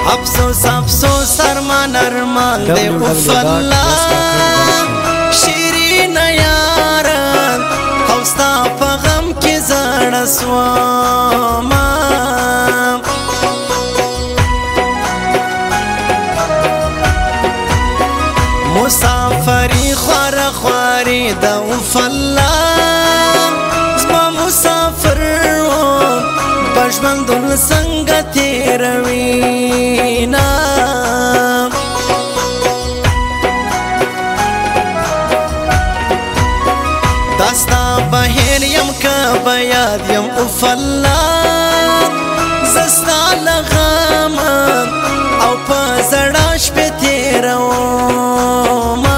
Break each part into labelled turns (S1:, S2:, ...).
S1: افسوس افسوس ارمان ارمان دے افلا شیرین یاران خوستا پا غم کی زڑ سواما مسافری خوار خواری دا افلا زما مسافر پشمن دل سنگ تیروینا دستا بهر یم که بیاد یم افلا زستا لغاما او پا زڑاش پی تیروما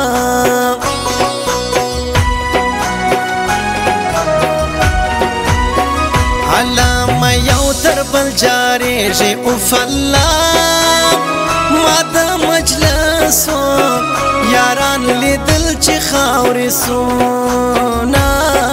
S1: علامه یو تر بل جاری جی افلا ما دا مجلسو یاران لیدل چی خاوری سونا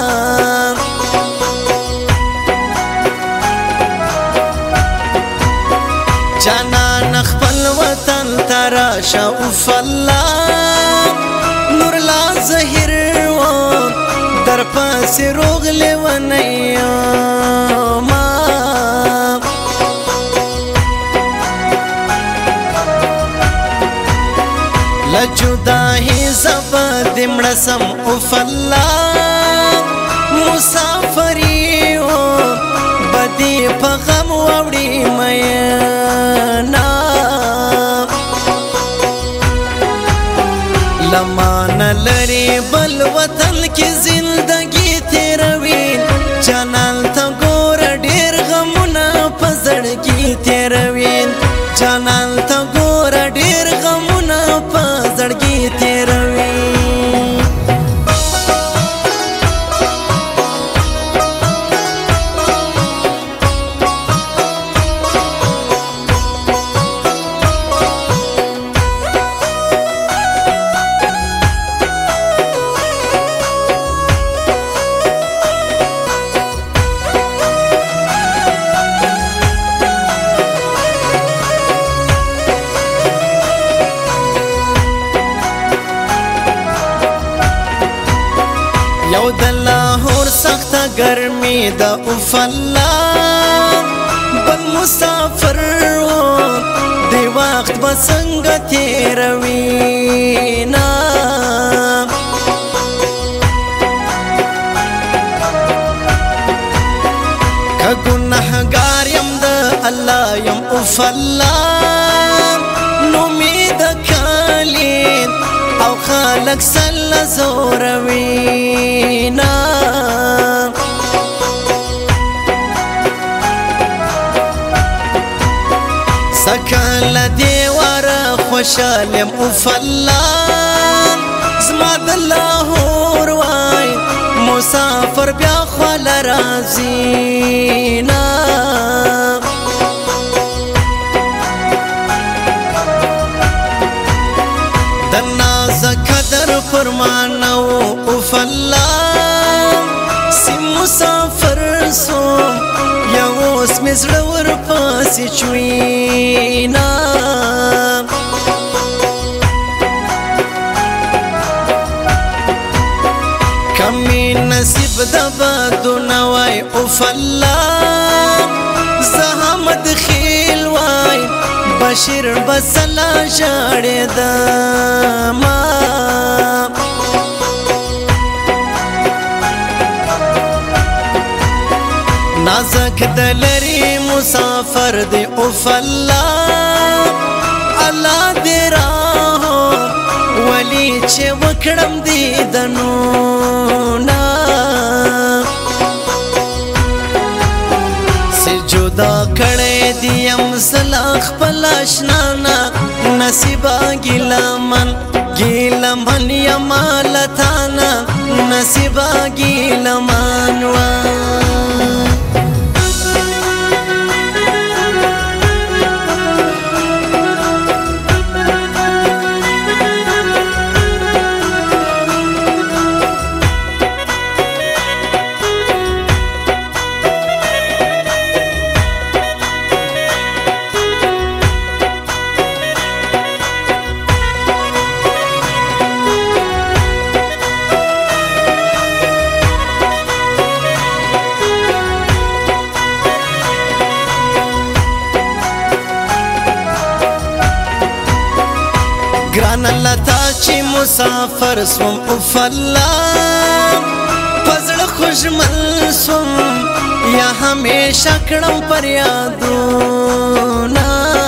S1: جانان خپل وطن تراشا افلا نور لا زهر و در پاس روغلی و نیاما لجداهی زبد مړسم افلا مسافری و بدی په غم وړي مینا لمان لري بل وطن کې زندگی تیروین جانان ته ګور ډیر غمونه په زړګي تیروین جانان ته ګور ډیر غمونه په زړګي تیروین یو د لاهور سخته ګرمي د افلا بل مسافر دی وخت به څنګه تیروینا که ګنهګار یم د الله یم افلا نو می د کالین او خلق سل زوروینا سکل دیوار خوشالم افلا زما د لاهور وای مسافر بیا خول رازینا فرمانو افلا سی مسافر سوم یو اوس مې زړه ورپسې چوینا کمی نصیب د بدو نوای افلا زحمت خیل وای بشیر بسلا جاړې دما نازک دلری مسافر دی افلا الله دی راهو ولی چې وکړم دی دنونا سی جدا کړې دیم سلاخ پلاشنانا نصیبا ګیلمن ګیلمن یمالتانا نصیبا ګیلمن وا لتا چې مسافر سوم اف الله پزړه خوشمل سوم یا همیشه کړم پر یادونه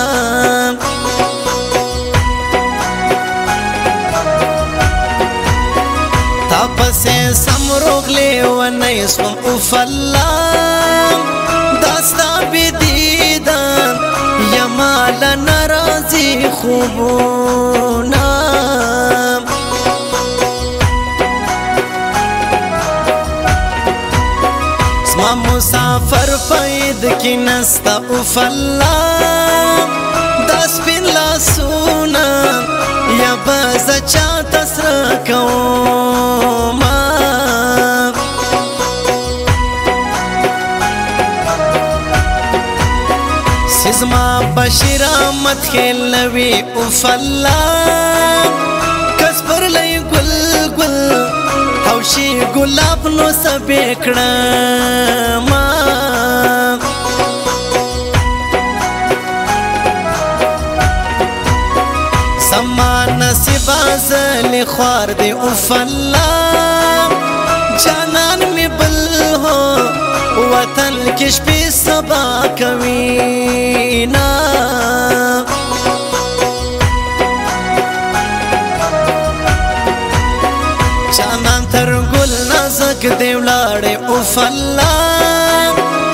S1: تا پسې سم روغلې ونی سوم اف الله داستا بدیدان یا مال ناراضي خوبونه زما مسافر پاید کی نستا اف الله دا سپین لاسونه یا باز چاته سره کومه زما بشیر آمد خیلوی اف الله کس پر لئی گل گل حوشی گلاب نو سبی کڑم زما نصیب ازلی خوار دی اف الله جانان می بل ہو وطن کی شپی سبا کوینا جانان تر گل نازک دی ولاړې اف الله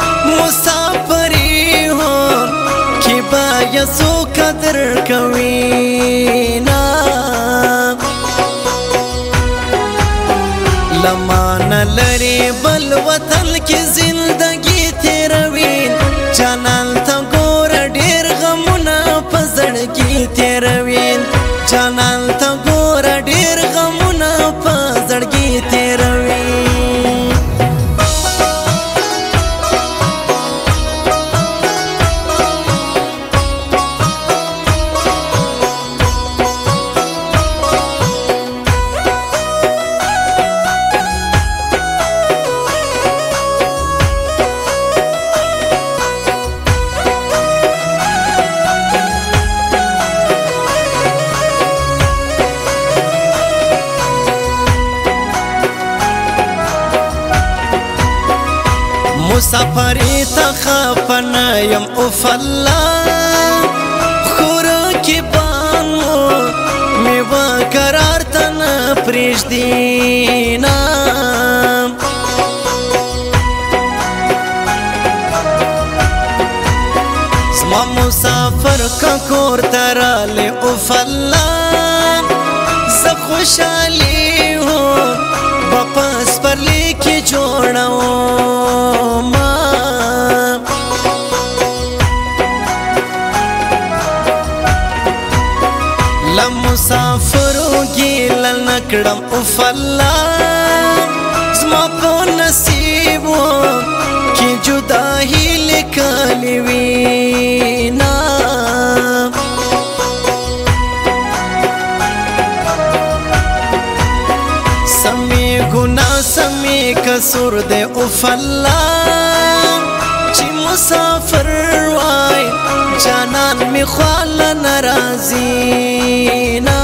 S1: مسافری ہو کی با یسو قدر کوینا لمان لری بل وطن کی زندگی تیروین جانان تا گور ډیر غمونه په زړګي تیروین جانان تا گور ډیر غمونه په زړګي تیروین مسافری تخافنا یم اف الله خورو کی بانو میوا قرار تن پریږدینا زما مسافر کا کور تراله اف الله ز خوشالي ہو واپس پر لیکي جوړو مسافرو گیل نکڑم اف الله زما په نصیبو کی جدائی لکلی وینا سمی گناہ سمی قصور دے اف الله چی مسافر وای جانان می خوال نرازینا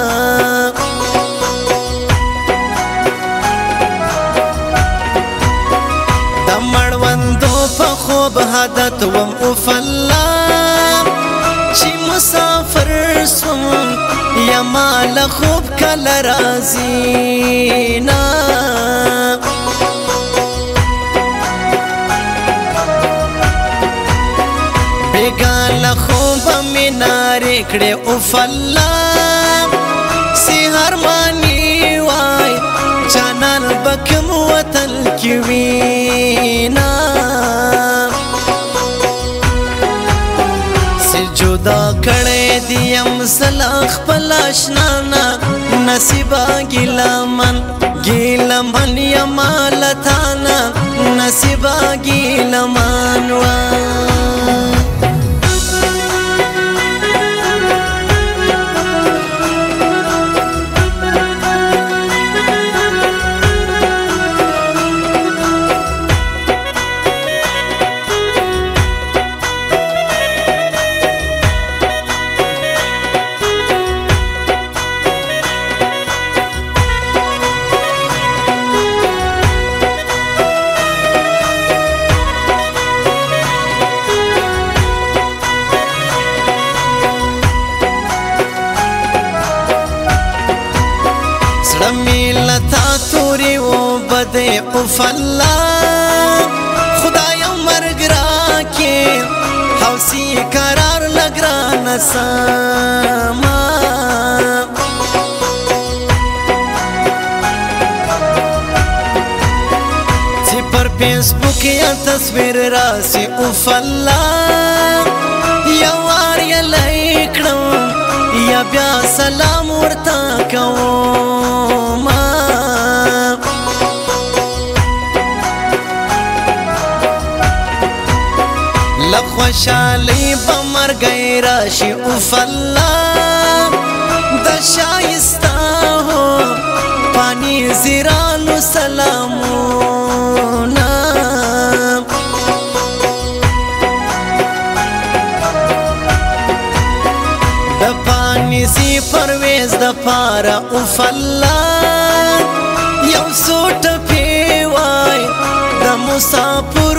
S1: دا مړوندو په خوب حادت وم اف الله چی مسافر سوم یا مال خوب کل رازینا بیگاله خوب می ناری کړې اف الله سحر مانی وای جانان بکم وطن کی وینا سی جدا کړې دیم سلاخ پلاشنانا نصیبا ګیلمن یا مالتانا نصیبا ګیلمن وای دے اف اللہ خدایا مرگ راکے حوثی قرار لگران ساما سی پر فیس بک یا تصویر راسی اف اللہ یا وار یا لائکڑم یا بیا سلام ورتا کوما لخوشالی بمرگئی راشی اف اللہ دا شایستا ہو پانی زیرانو سلامونا دا پانی سی پرویز دا پارا اف اللہ یو سوٹ پیوائی دا مسافر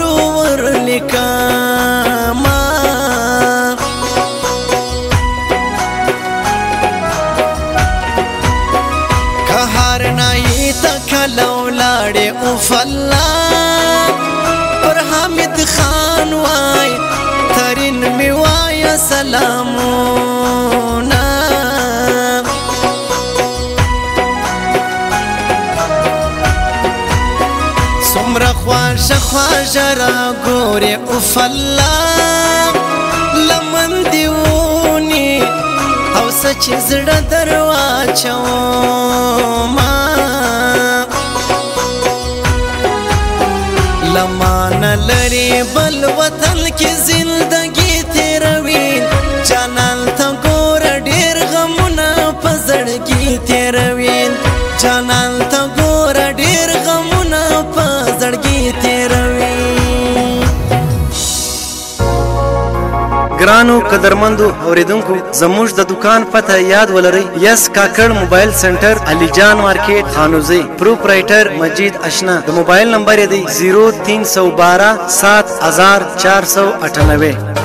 S1: ورلکاما کہار نائی تکلو لاڑے اف اللہ پر حامد خان وائی ترین میں وائی سلامونا سمر خواش خواش را گورے اف اللہ لمن دیونی او سچ زڑا درواچو ما لمان لری بل وطن کی زندگی تیروین جانال تا گور دیر غمونا پزڑگی تیروین جانال تا گور دیر غمونا پزڑگی تیروین
S2: ګرانو قدرمندو اوریدونکو زموږ د دکان پته یاد ولرئ یس کاکړ موبایل سنټر علی جان مارکیټ خانوزی پروپرایټر مجید اشنا د موبایل نمبر دی 0312 7498